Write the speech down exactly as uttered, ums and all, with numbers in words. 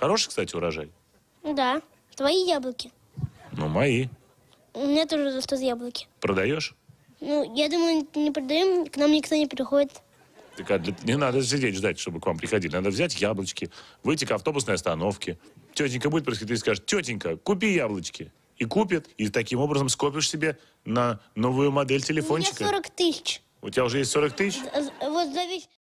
Хороший, кстати, урожай? Да. Твои яблоки. Ну, мои. У меня тоже растут яблоки. Продаешь? Ну, я думаю, не продаем, к нам никто не приходит. Так, а для- не надо сидеть ждать, чтобы к вам приходили. Надо взять яблочки, выйти к автобусной остановке. Тетенька будет происходить и скажет: тетенька, купи яблочки. И купит, и таким образом скопишь себе на новую модель У меня телефончика. сорок тысяч. У тебя уже есть сорок тысяч? Вот за весь...